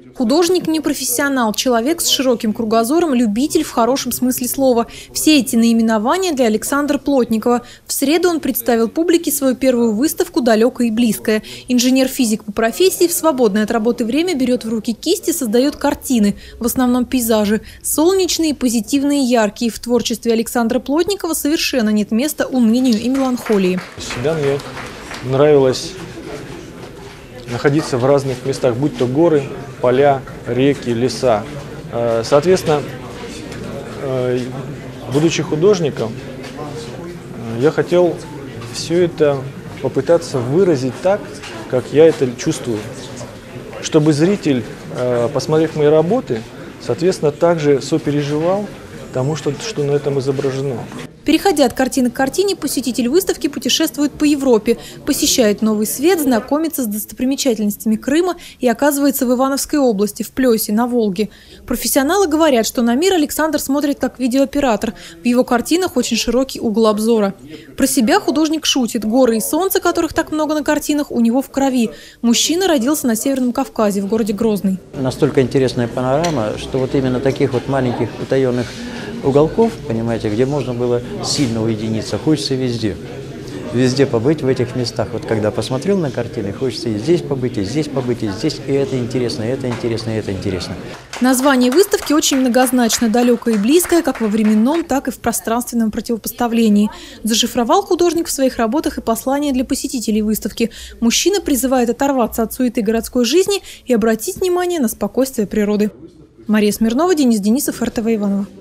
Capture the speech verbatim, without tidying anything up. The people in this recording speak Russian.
Художник не профессионал, человек с широким кругозором, любитель в хорошем смысле слова. Все эти наименования для Александра Плотникова. В среду он представил публике свою первую выставку «Далекое и близкое». Инженер-физик по профессии в свободное от работы время берет в руки кисть и создает картины, в основном пейзажи. Солнечные, позитивные, яркие. В творчестве Александра Плотникова совершенно нет места унынию и меланхолии. Всегда мне нравилось находиться в разных местах, будь то горы, поля, реки, леса. Соответственно, будучи художником, я хотел все это попытаться выразить так, как я это чувствую, чтобы зритель, посмотрев мои работы, соответственно, также сопереживал тому, что, что на этом изображено. Переходя от картины к картине, посетитель выставки путешествует по Европе, посещает Новый Свет, знакомится с достопримечательностями Крыма и оказывается в Ивановской области, в Плесе, на Волге. Профессионалы говорят, что на мир Александр смотрит как видеооператор. В его картинах очень широкий угол обзора. Про себя художник шутит. Горы и солнце, которых так много на картинах, у него в крови. Мужчина родился на Северном Кавказе, в городе Грозный. Настолько интересная панорама, что вот именно таких вот маленьких утаенных уголков, понимаете, где можно было сильно уединиться, хочется везде. Везде побыть в этих местах. Вот когда посмотрел на картины, хочется и здесь побыть, и здесь побыть, и здесь. И это интересно, и это интересно, и это интересно. Название выставки очень многозначно, далекое и близкое, как во временном, так и в пространственном противопоставлении. Зашифровал художник в своих работах и послание для посетителей выставки. Мужчина призывает оторваться от суеты городской жизни и обратить внимание на спокойствие природы. Мария Смирнова, Денис Денисов, эр тэ вэ Иваново.